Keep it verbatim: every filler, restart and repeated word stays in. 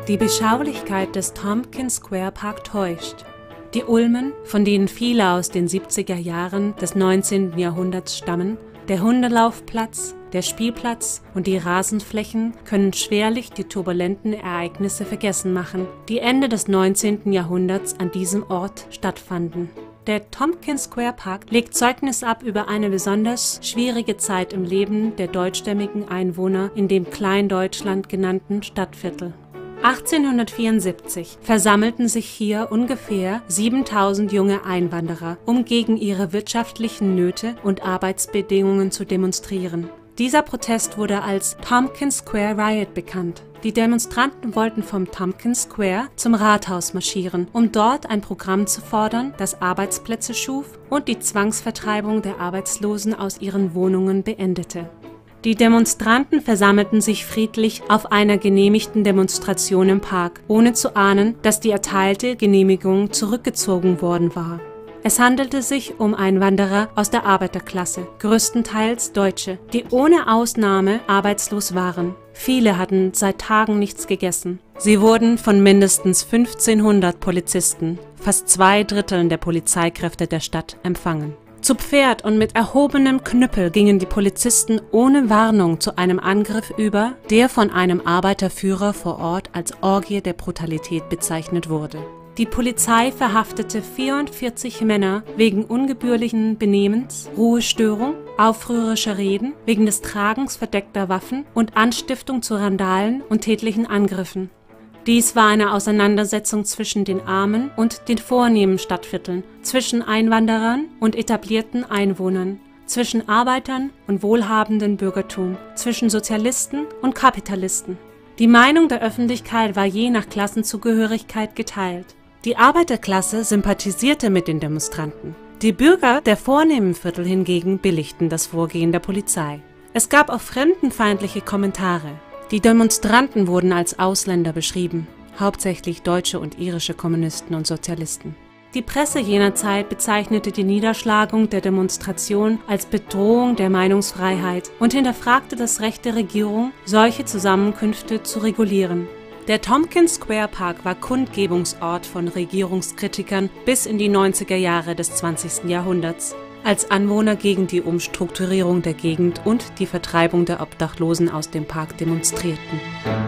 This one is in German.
Die Beschaulichkeit des Tompkins Square Park täuscht. Die Ulmen, von denen viele aus den siebziger Jahren des neunzehnten Jahrhunderts stammen, der Hundelaufplatz, der Spielplatz und die Rasenflächen können schwerlich die turbulenten Ereignisse vergessen machen, die Ende des neunzehnten Jahrhunderts an diesem Ort stattfanden. Der Tompkins Square Park legt Zeugnis ab über eine besonders schwierige Zeit im Leben der deutschstämmigen Einwohner in dem Kleindeutschland genannten Stadtviertel. achtzehnhundertvierundsiebzig versammelten sich hier ungefähr siebentausend junge Einwanderer, um gegen ihre wirtschaftlichen Nöte und Arbeitsbedingungen zu demonstrieren. Dieser Protest wurde als Tompkins Square Riot bekannt. Die Demonstranten wollten vom Tompkins Square zum Rathaus marschieren, um dort ein Programm zu fordern, das Arbeitsplätze schuf und die Zwangsvertreibung der Arbeitslosen aus ihren Wohnungen beendete. Die Demonstranten versammelten sich friedlich auf einer genehmigten Demonstration im Park, ohne zu ahnen, dass die erteilte Genehmigung zurückgezogen worden war. Es handelte sich um Einwanderer aus der Arbeiterklasse, größtenteils Deutsche, die ohne Ausnahme arbeitslos waren. Viele hatten seit Tagen nichts gegessen. Sie wurden von mindestens fünfzehnhundert Polizisten, fast zwei Dritteln der Polizeikräfte der Stadt, empfangen. Zu Pferd und mit erhobenem Knüppel gingen die Polizisten ohne Warnung zu einem Angriff über, der von einem Arbeiterführer vor Ort als Orgie der Brutalität bezeichnet wurde. Die Polizei verhaftete vierundvierzig Männer wegen ungebührlichen Benehmens, Ruhestörung, aufrührerischer Reden, wegen des Tragens verdeckter Waffen und Anstiftung zu Randalen und tätlichen Angriffen. Dies war eine Auseinandersetzung zwischen den armen und den vornehmen Stadtvierteln, zwischen Einwanderern und etablierten Einwohnern, zwischen Arbeitern und wohlhabendem Bürgertum, zwischen Sozialisten und Kapitalisten. Die Meinung der Öffentlichkeit war je nach Klassenzugehörigkeit geteilt. Die Arbeiterklasse sympathisierte mit den Demonstranten. Die Bürger der vornehmen Viertel hingegen billigten das Vorgehen der Polizei. Es gab auch fremdenfeindliche Kommentare. Die Demonstranten wurden als Ausländer beschrieben, hauptsächlich deutsche und irische Kommunisten und Sozialisten. Die Presse jener Zeit bezeichnete die Niederschlagung der Demonstration als Bedrohung der Meinungsfreiheit und hinterfragte das Recht der Regierung, solche Zusammenkünfte zu regulieren. Der Tompkins Square Park war Kundgebungsort von Regierungskritikern bis in die neunziger Jahre des zwanzigsten Jahrhunderts, als Anwohner gegen die Umstrukturierung der Gegend und die Vertreibung der Obdachlosen aus dem Park demonstrierten.